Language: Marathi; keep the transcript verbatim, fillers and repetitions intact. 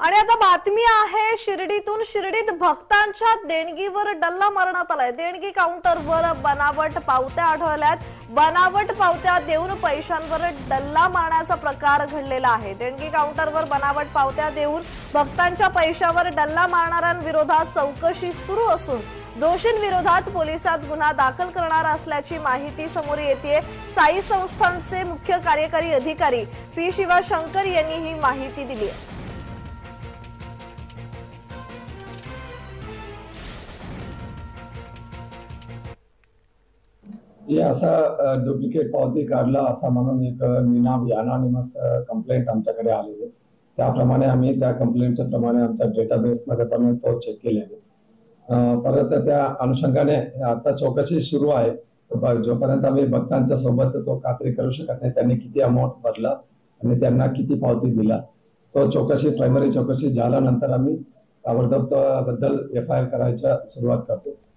आणि आता बातमी आहे शिर्डीतून। शिर्डीत भक्तांच्या देणगीवर डल्ला मारण्यात आलाय। देणगी काउंटरवर बनावट पावत्या आढळल्यात। बनावट पावत्या देऊन पैशांवर डल्ला मारण्याचा प्रकार घडलेला आहे। देणगी काउंटरवर बनावट पावत्या देऊन भक्तांच्या पैशावर डल्ला मारणाऱ्यांविरोधात चौकशी सुरू असून दोषींविरोधात पोलिसात गुन्हा दाखल करणार असल्याची माहिती समोर येते। साई संस्थानचे मुख्य कार्यकारी अधिकारी पी शिवशंकर यांनी ही माहिती दिली आहे। ये असा डुप्लिकेट पावती काढला असा म्हणून एक निनावी अनॉनिमस कंप्लेंट आमच्याकडे आलेली। त्याप्रमाणे आम्ही त्या कंप्लेंटच्या प्रमाणे आमच्या डेटाबेस मध्ये पण तो चेक केलेला। परत त्या अनुषंगाने आता चौकशी सुरू आहे। जोपर्यंत आम्ही भक्तांच्या सोबत तो खात्री करू शकत नाही त्यांनी किती अमाउंट भरला आणि त्यांना किती पावती दिला, तो चौकशी प्रायमरी चौकशी झाल्यानंतर आम्ही ताबडतोब बद्दल एफ आय आर करायची सुरुवात करतो।